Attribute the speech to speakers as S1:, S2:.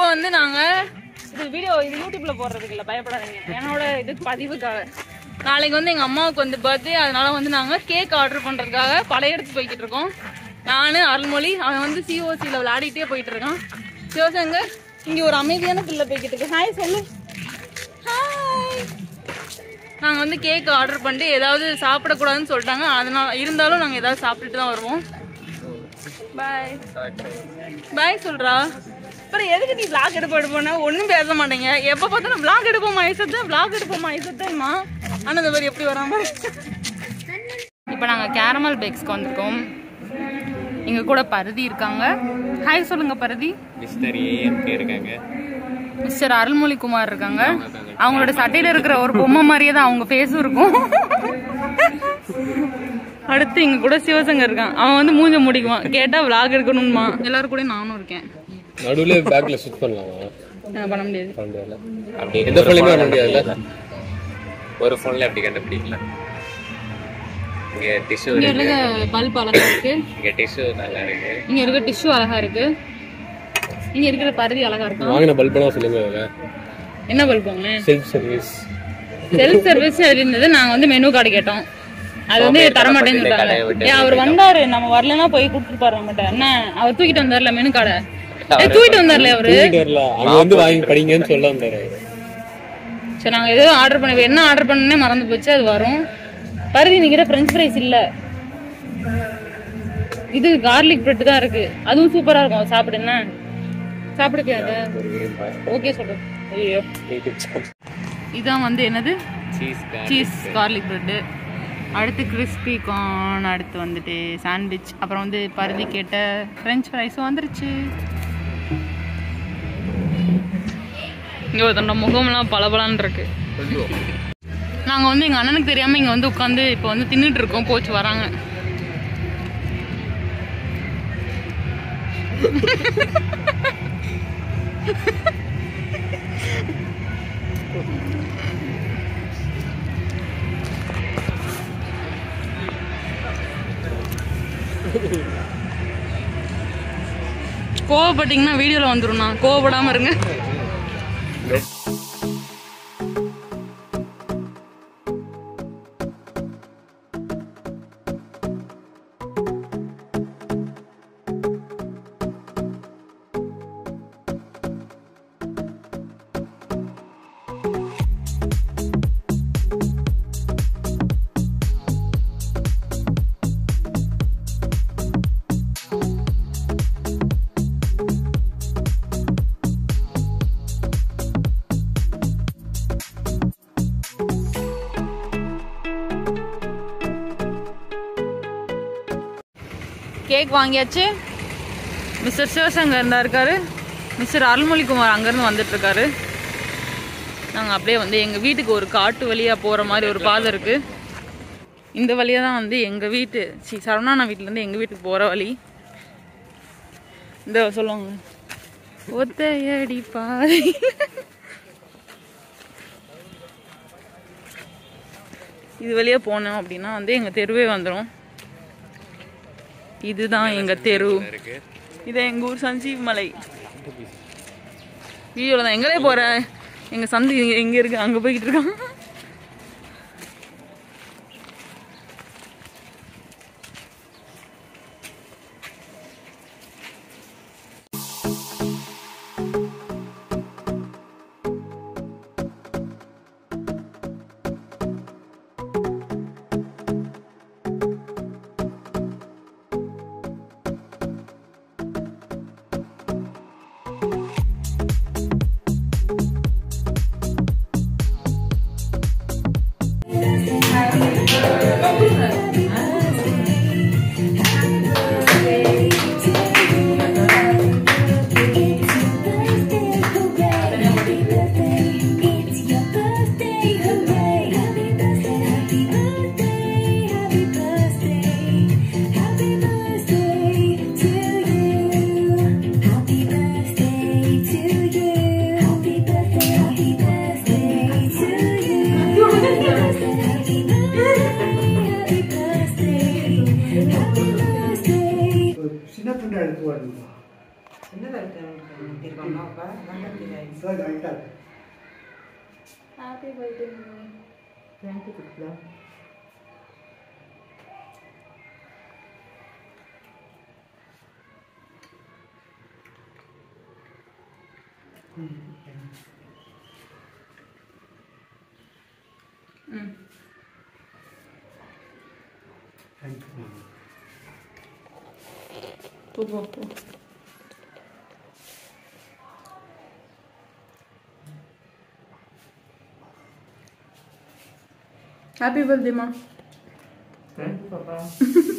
S1: வந்து நாங்க இது வீடியோ இது யூடியூப்ல போடுறதுக்கு இல்ல, பயப்படாதீங்க. என்னோட இதுக்கு பதிவுக்காக நாளைக்கு வந்து எங்க அம்மாவுக்கு வந்து பர்த்டே. அதனால வந்து நாங்க கேக் ஆர்டர் பண்றதுக்காக படையெடுத்து போய்கிட்டு இருக்கோம். நானு அருள்மொழி, அவன் வந்து சிஓசியில விளையாடிட்டே போயிட்டு இருக்கான். சிவசங்கர் இங்க ஒரு அமைதியான பிள்ளை போய்கிட்டு இருக்கு. ஹாய் சொல்லு. ஹாய். நாங்க வந்து கேக் ஆர்டர் பண்ணிட்டு ஏதாவது சாப்பிடக்கூடாதுன்னு சொல்லிட்டாங்க. அதனால இருந்தாலும் நாங்க ஏதாவது சாப்பிட்டுட்டு தான் வருவோம். பாய் பாய் சொல்றா. அப்புறம் எதுக்கு நீ விளாக் எடுப்போன்னா ஒன்றும் பேச மாட்டேங்க. எப்போ பார்த்தாலும் விளாக் எடுப்போமா ஐசத்தான், விளாக் எடுப்போமா ஐசத்தான்மா. ஆனால் இந்த மாதிரி எப்படி வராம. இப்போ நாங்கள் கேரமல் பேக்ஸ்க்கு வந்திருக்கோம். எங்க கூட பரதி இருக்காங்க. ஹாய் சொல்லுங்க பரதி. மிஸ்டர் ஏஎம்கே இருக்காங்க. மிஸ்டர் அருள்மொழி குமார் இருக்காங்க. அவங்களோட சட்டையில இருக்கிற ஒரு பொம்மை மாதிரியே தான் அவங்க ஃபேஸும் இருக்கும். அடுத்து எங்க கூட சிவசங்கர் இருக்கான். அவன் வந்து மூஞ்ச முடிக்குவான், கேட்டா விளாக் எடுக்கணுமா. எல்லாரும் கூட நானும் இருக்கேன்.
S2: நடுவுல பேக்ல ஸ்விட்ச் பண்ணலாமா?
S1: பண்ண முடியாது.
S2: அப்படி எந்த ஃபோன்லயுமே பண்ண முடியாதுல.
S3: ஒரு ஃபோன்ல அப்படி கண்டுபிடிக்கலாம். இங்க டிஷ்யூ
S1: இருக்கு, பல்ப் அழகா இருக்கு.
S3: இங்க டிஷ்யூ நல்லா இருக்கு.
S1: இங்க இருக்க டிஷ்யூ அழகா இருக்கு. இங்க இருக்கிற பருதி அழகா இருக்கு.
S2: வாங்கின பல்பெல்லாம் சொல்லுங்க.
S1: என்ன பல்புங்க?
S2: Self service.
S1: செல்ஃப் சர்வீஸ் இருந்தது. நாங்க வந்து மெனு கார்டு கேட்டோம், அது வந்து தரமாட்டேன்னு சொல்றாங்க. அவர் வந்தாரு, நம்ம வரலன்னா போய் கூப்பிட்டு பாரு நம்மகிட்ட. என்ன அவர் தூக்கிட்டு வந்தார்ல மெனு கார்டை, தூக்கிட்டு வந்தார்ல அவரு.
S2: அங்க வந்து வாங்கி படிங்கன்னு சொல்ல வந்தாரு.
S1: சரி நாங்க ஏதோ ஆர்டர் பண்ண, என்ன ஆர்டர் பண்ணே மறந்து போச்சு. அது வரும். பருதி நிக்கிற பிரெஞ்ச் ஃப்ரைஸ் இல்ல, இது கார்லிக் பிரெட் தான் இருக்கு. அதுவும் சூப்பரா இருக்கும். சாப்பிடு. என்ன சாப்பிடுக்காத? ஓகே சொல்லு. ஐயோ இதான் வந்து என்னது, சீஸ் கார்லிக் பிரெட். அடுத்து கிறிஸ்பி கார்ன். அடுத்து வந்துட்டு சாண்ட்விச். அப்புறம் வந்து பருதி கேட்ட ஃப்ரெஞ்ச் ஃப்ரைஸும் வந்துருச்சு. இங்கே ஒருத்தோட முகம்லாம் பளபளன்னு இருக்கு. நாங்கள் வந்து எங்கள் அண்ணனுக்கு தெரியாமல் இங்கே வந்து உட்காந்து இப்போ வந்து தின்னுட்டு இருக்கோம். போச்சு வராங்க. கோவப்பட்டீங்கன்னா வீடியோல வந்துடும். நான் கோவப்படாம இருங்க. கேக் வாங்கியாச்சு. மிஸ்டர் சிவசங்கர் இருந்தா இருக்காரு. மிஸ்டர் அருள்மொழி குமார் அங்கேருந்து வந்துட்டு இருக்காரு. நாங்கள் அப்படியே வந்து எங்கள் வீட்டுக்கு ஒரு காட்டு வழியாக போகிற மாதிரி ஒரு பாதை இருக்குது. இந்த வழியாக தான் வந்து எங்கள் வீட்டு சரவணா வீட்டிலேருந்து எங்கள் வீட்டுக்கு போகிற வழி. இந்த சொல்லுவாங்க ஒத்தையடி பாதை. இது வழியாக போனோம் அப்படின்னா வந்து எங்கள் தெருவே வந்துடும். இதுதான் எங்க தெரு. இது எங்க ஊர் சஞ்சீவ் மலை. வீடியோல தான் எங்களே போற. எங்க சந்தை எங்க இருக்கு, அங்க போய்கிட்டு இருக்கான். Happy birthday.
S4: தேங்க்யூ குட்லா.
S1: போ. ஹாப்பி பர்த்டேமா.
S4: தேங்க்யூ பாப்பா.